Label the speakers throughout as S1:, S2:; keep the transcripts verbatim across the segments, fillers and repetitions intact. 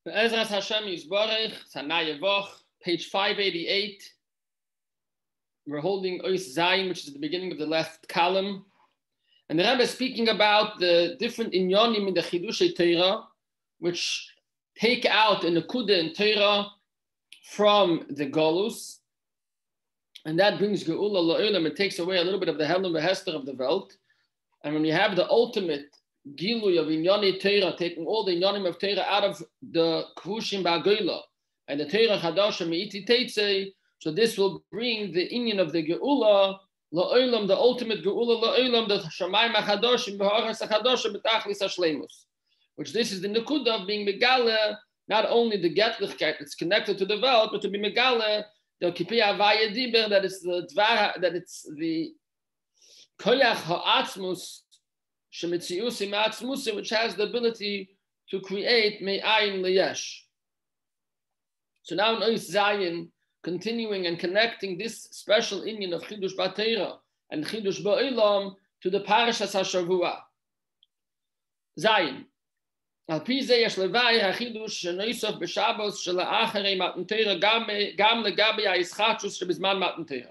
S1: Ezras Hashem Yisborech, Sanaya Voch, page five eighty-eight. We're holding Ois Zayin, which is the beginning of the left column. And the Rebbe is speaking about the different inyonim in the Chidushei Torah, which take out an Nekuda in Torah from the Golus. And that brings Geula La'olam. It takes away a little bit of the Helm and Hester of the Welt. And when you have the ultimate Gilui of Inyoni Torah, taking all the Inyonim of Torah out of the Kvushim Ba'Goyla, and the Torah Chadasha Me'iti Teitze, so this will bring the Inyan of the Geula La'olam, the ultimate Geula La'olam, the Shamayim HaChadoshim B'Ha'aretz HaChadoshim B'Tachlis HaShleimus, which this is the Nekuda of being Megale, not only the Getlichkeit that's connected to the Welt, but to be Megale, the Kipi Havaya Diber, that is the Dvar, that it's the Koyach Ha'atzmus, Shemitziusi Ma'atzmusi, which has the ability to create Me'ayin Leyesh. So now in Ois Zayin, continuing and connecting this special inyan of Chidush B'Torah and Chidush Ba'olam to the Parashas HaShavua. Zayin. Al pi ze yesh levai hachidush shenoisov b'Shabbos shela'acharei matan Torah gam legabi ha'yischachus shebizman matan Torah.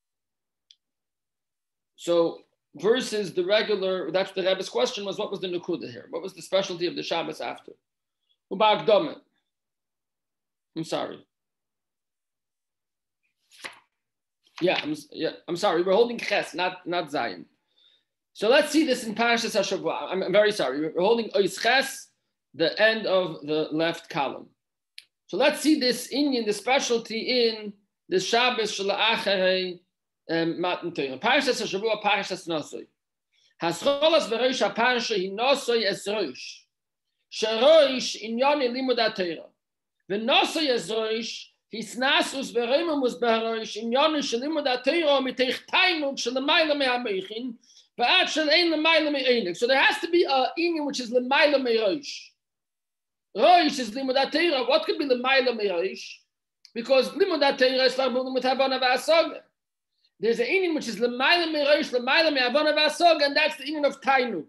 S1: So versus the regular, that's the Rebbe's question was, what was the Nekuda here? What was the specialty of the Shabbos after? Uba'akdomen. I'm sorry. Yeah, I'm, yeah, I'm sorry. We're holding Ches, not, not Zayin. So let's see this in Parashas HaShavua. I'm, I'm very sorry. We're holding Ois Ches, the end of the left column. So let's see this Inyan, the specialty in the Shabbos Shala'acharei Matan Torah. Parashas HaShavua, Parashas Nosoi. Hascholas v'roish ha-parasha hi Nosoi es roish. Sheroish inyoni limud ha-Torah. V'Nosoi es roish hisnasus v'reimamus b'haroish inyoni shelimud ha-Torah miteich tainug shelemayla me'ameichin v'ad shelein lemayla me'einik. So there has to be a Inyan which is lemayla me'roish. Roish is limud ha-Torah. What could be lemayla me'roish? Because limud ha-Torah is like with Havana v'Asaga. There's an Inyan which is lemayla me'roish, lemayla me'Havana v'Asaga, and that's the Inyan of tainug.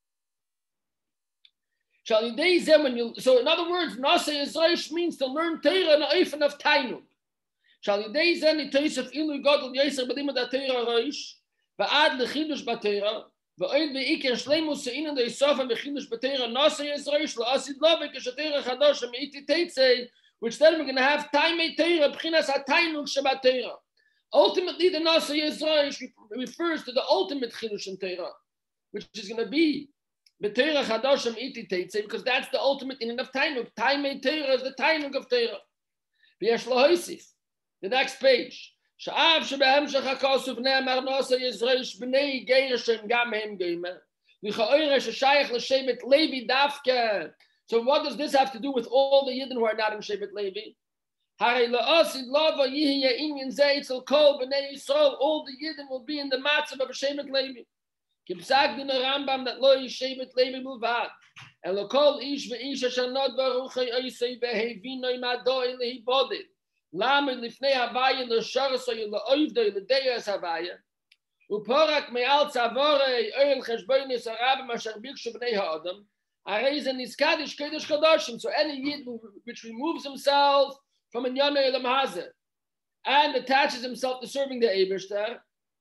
S1: So in other words, Nasa Yisroish means to learn Torah in the Eifen of tainug. Shall Yidei Zen the Tosef Ilu Godel Yeser B'limud ha-Torah Roish v'ad lechidush b'Torah v'oid v'ikir shleimus se'inan de'isofa v'chidush b'Torah Nasa Yisroish la'asid lovek esha-Torah chadosha me'iti teitzei, which then we're going to have taimei Torah b'chinas ha-tainug sheba-Torah. Ultimately, the Nasa Yisroish refers to the ultimate chidush in Torah, which is going to be b'Torah chadosha me'iti teitzei, because that's the ultimate in of tainug. Taimei Torah is the tainug of Torah. V'yesh lo'hoisif. The next page. Sha'av shebehemshech hakosuf ne'amar Nasa Yisroish b'nei geirashem gam hem geimer. V'cha'oire sheshayach l'shevet Levi dafke. So what does this have to do with all the Yidden who are not in Shevet Levi? Harei la'asid lava yihye inyan zeh etzel kol b'nei Yisrael. All the Yidden will be in the matzav of Shevet Levi. Kipsag din Rambam that lo Shevet Levi mulvad. Elo kol ish ve'ish asher not baruchei oisei behevinoi madoi lehibodit. Lamed lifnei havaya l'sharasoi l'oivdoi l'deyas havaya. Uporak me'al tzavorei oil cheshbonis harabim asher bikshu b'nei ha'adam. Arei ze niskadish kedush kadoshim. So any Yid which removes himself from an Yonah Elam Hazeh and attaches himself to serving the Ebershter,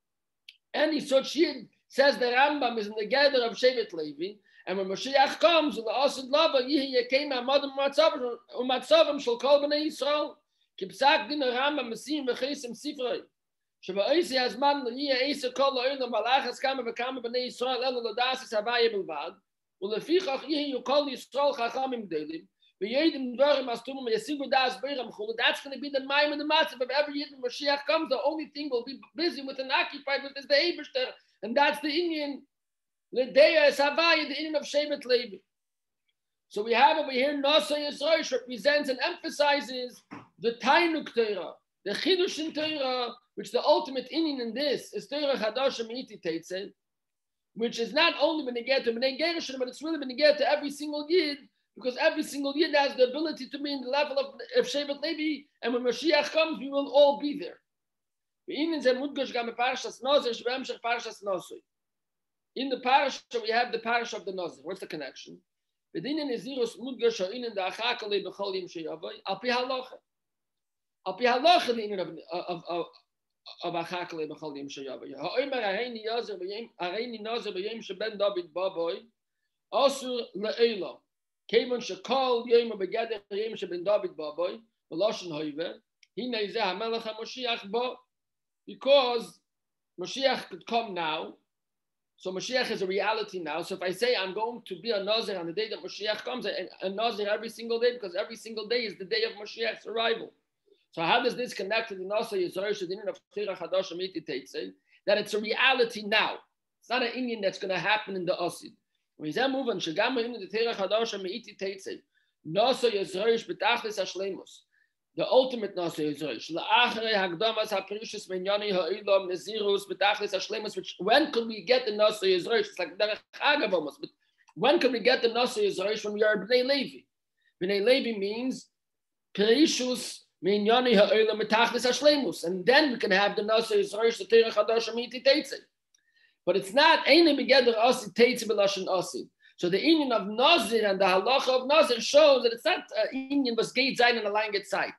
S1: any such Yid, says the Rambam, is in the gather of Shevet Levi, and when Mashiach comes, l'asad lava yihi yekeim ha'madam u'matzavam shel kol b'nei Yisrael, kipsak din Rambam mesim v'chesim sifrei, sheba'oisi hazman yihi eisa kol ha'olam malachas kama v'kama b'nei Yisrael ela l'dasis havaya b'lvad, u'lefichach yihi yukol Yisrael chachamim g'delim, v'yedim dvarim astumim yesigu das beiram chulu. That's going to be the maim and the matzav of every Yid when Mashiach comes. The only thing we'll be busy with and occupied with is the Ebershter. And that's the Inyan, L'deya es havaya, the Inyan of Shevet Levi. So we have over here, Nasa Yisroish represents and emphasizes the Tainuk Torah, the Chidush in Torah, which the ultimate Inyan in this is Torah Chadasha Me'iti Teitzei, which is not only when they get to B'nei Gershon, but it's really when they get to every single Yid, because every single Yid has the ability to be in the level of, of Shevet Levi, and when Mashiach comes, we will all be there. In the parasha we have the parasha of the Nazir. What's the connection? Bedienen Nazirus Mudgash in the Achakale Becholim Sheyavoy, Alpi Halacha. Alpi Halacha, the of of of of Achakale Becholim Sheyavoy. Ha'omer Areini Yazer B'Yem Areini Nazer B'Yem Sheben David Baboy, Asur Le'ela. Kevon Shekol Yom Begeder Yem Sheben David Baboy, Veloshen Hoiver. Hine Zeh HaMelech HaMoshiach Ba, because Moshiach could come now. So Mashiach is a reality now. So if I say I'm going to be a Nazir on the day that Mashiach comes, a, a Nazir every single day, because every single day is the day of Mashiach's arrival. So how does this connect to the Nazir Yisrael Shadinin of Chira Chadash Amiti Teitze? That it's a reality now. It's not an Indian that's going to happen in the Osid. When he's move on, Shagama in the Chira Chadash Amiti Teitze, Nazir Yisrael Betachlis Hashlemus. The ultimate Nazir Yisrael. La'achrei Hagdamas HaPerishus Minyani Ha'ilom Nazirus Betachlis Hashlemus. Which when could we get the Nazir Yisrael? It's like Derech Chagav almost. But when could we get the Nazir Yisrael? When we are Bnei Levi. Bnei Levi means Perishus Minyani Ha'ilom Betachlis Hashlemus, and then we can have the Nazir Yisrael Shatira Chadash Amiti Teitze. But it's not Eine Begeder Asid Teitze B'Lashon Asid. So the union of Nazir and the halacha of Nazir shows that it's not uh, union was gate zayin and a line get side.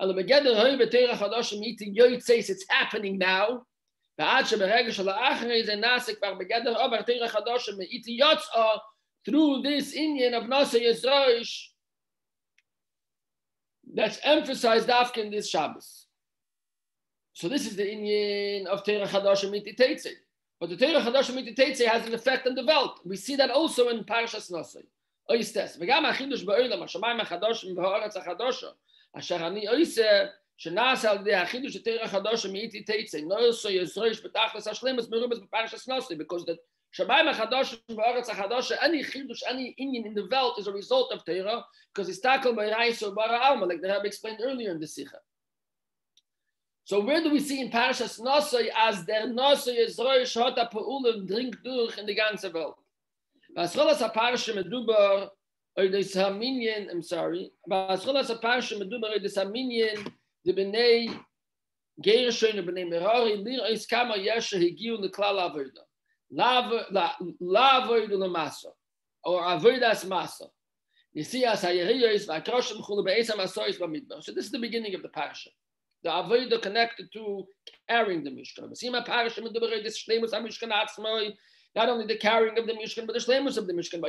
S1: It's happening now. Through this union of Nazir Yisroish that's emphasized after in this Shabbos. So this is the union of Teira Chadash Miti Teitze. But the Teira Chadash Miti Teitze has an effect on the world. We see that also in Parashas Nazir. Oyistes. V'gam ha'chidush ba'olam ha'shamayim ha'chadoshim v'ha'aretz ha'chadosha. Asher ani oyse shenas al de ha'chidush Teira Chadash Miti Teitze. Noso Yisroish betachlis ha'shlemus merubas b'Parashas Nazir, because the Shamayim ha'chadoshim v'ha'aretz ha'chadosha, any chidush, any Indian in the world is a result of Teira, because it's tackle by Raiso Bara Alma, like the Rebbe explained earlier in the Sikha. So where do we see in Parashas Nosoi as der Nosoi Yisroel shot a Pa'ulim drink durch in the ganze Welt? Vascholas HaParasha Medubar Oides HaMinyan, I'm sorry, Vascholas HaParasha Medubar Oides HaMinyan the B'nei Gershon and B'nei Merari Lir Ois Kama Yesha Higiu L'Klal Avoda La Avoda L'Masa or Avodas Masa Yisias HaYeriyos V'Akroshim Chulu Be'esam HaSois B'Midbar. So this is the beginning of the Parasha. The avodah connected to carrying the Mishkan. Not only the carrying of the Mishkan, but the shleimus of the Mishkan.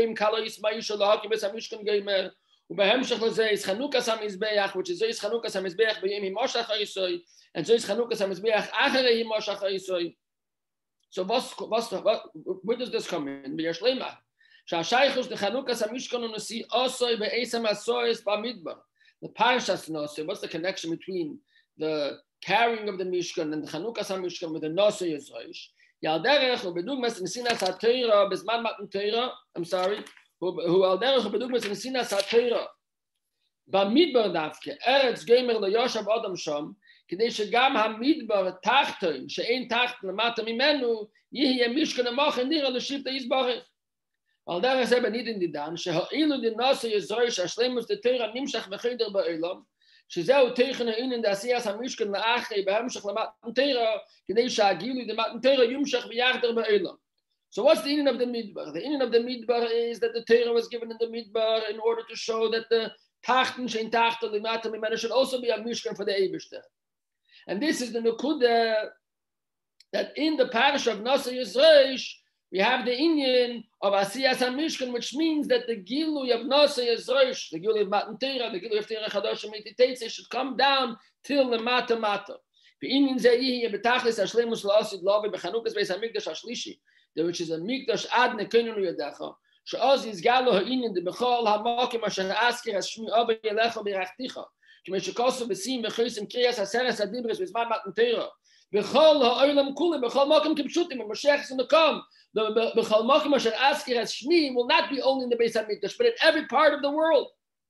S1: Which is Zois Chanukas HaMizbeach b'yom Himoshach HaYisoi, and Zois Chanukas HaMizbeach acharei Himoshach HaYisoi. So what, where does this come in? B'yashleimah. Sha'ashaychus the Chanukas HaMishkan u'nasi osoi be'esam asois b'midbar. The Parashas Nosoi, what's the connection between the carrying of the Mishkan and the Chanukas HaMishkan with the Nosoi Yisroish? Yalderech hu bedugmas nesinas ha'teira bezman matan teira. I'm sorry. Hu alderech hu bedugmas nesinas ha'teira b'midbar davke eretz geimer le'yoshav adam sham k'dei shegam ha'midbar tachtoin she'ein tachten lemata mimenu yihye Mishkan amochen nira l'shivta yizbarech. Al der is eben nicht in die Dan, sheha'ilu di Nasa Yisroel shashlemus de Teira nimshach v'cheder ba'olam, shezeu teichen ha'inin da asiyas ha'mishkan la'achei b'hamshach la'matan Teira, k'dei sha'agilu di matan Teira yumshach v'yachder ba'olam. So what's the inyan of the Midbar? The inyan of the Midbar is that the Teira was given in the Midbar in order to show that the tachten shein tachten l'matan mimenu should also be a Mishkan for the Eibishter. And this is the Nukuda that in the parish of Nasa Yisroel we have the inyan of Asiyas HaMishkan, which means that the Gilui of Nasa Yisroel, the Gilui of Matan Teira, the Gilui of Teira Chadash Amiti Teitze should come down till the Mata Mata. The inyan Zeyihi Betachlis Hashlemus La'asid Lavi Bechanukas Beis HaMikdash Hashlishi, which is a Mikdash Ad Nekenunu Yadecha. She'oz Yizgalo ha'inyan de Bechol ha'makim asher askir ha'shmi Abba Yelecha B'rachticha. K'mei shekosu v'sim v'chosim kriyas ha'seres ha'dibris v'zman Matan Teira. B'chol ha'olam kuli, b'chol makim kipshutim, and Mashiach is in the come. The b'chol makim asher askir ha'shmi will not be only in the Beis HaMikdash, but in every part of the world.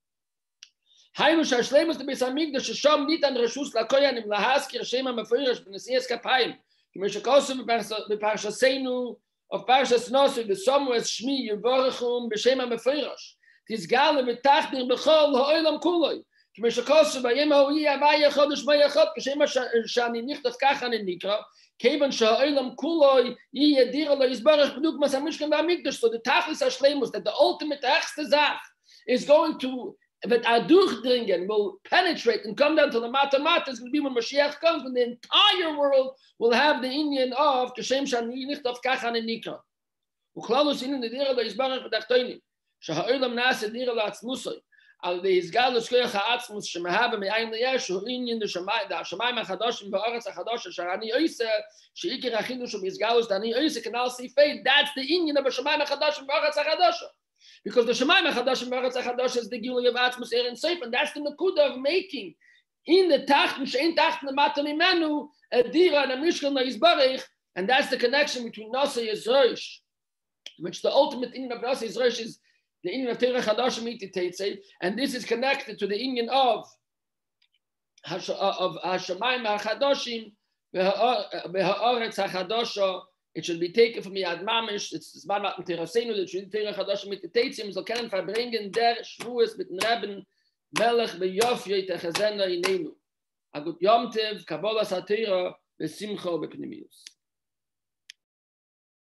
S1: Haynu sh'ashleimus the Beis HaMikdash shesham nitan reshus la'koyanim lahaskir shema mefurish b'nesiyas kapayim. K'mei shekosu v'parshasenu of Parshas Nosoi, the somewhere Shmi Yevorachum b'Shema Mefurish. Tizgale v'tachdir b'chol ha'olam kuloi. כמו שכוסו בימה הוא יהיה הוויה חודש מי אחד, כשמה שאני נכתב ככה אני נקרא, כיוון שהעולם כולו יהיה דירה לא יסברך בדיוק מה שהמשכן והמקדש, so the tachlis hashleimus, that the ultimate höchste Sach is going to, that adurchdringen will penetrate and come down to the mata mata, is going to be when Mashiach comes, when the entire world will have the Indian of כשם שאני נכתב ככה אני נקרא. וכללוס הנה לדירה לא יסברך בדחתונים, שהעולם נעשה דירה לעצמוסי, על די הסגלוס כוח העצמוס שמהווה מאין ליש הוא עניין השמיים החדשים בארץ החדש אשר אני עושה שעיקר החידוש הוא בהסגלוס דני עושה כנ"ל סעיפי, that's the עניין of השמיים החדשים בארץ החדש, because the שמיים החדשים בארץ החדש is the gilui of עצמוס er and safe, and that's the nekuda of making in the tachten שאין tachten למטה ממנו הדירה and המשכן להסברך, and that's the connection between Nasa Yisrosh, which the ultimate inyan of Nasa Yisrosh is the inyan of Terech Hadashim Iti, and this is connected to the inyan of of Hashemayim HaChadoshim V'Ha'aretz HaChadosha. It should be taken from Yad Mamish. It's Zman Matan Terasenu. It should be Terech Hadashim Iti. So can verbringen der Shvuas mit den Reben Melech B'Yofyei Techazena Inenu. A good Yom Tev, Kabbalah Satira, V'Simcha B'Pnimius.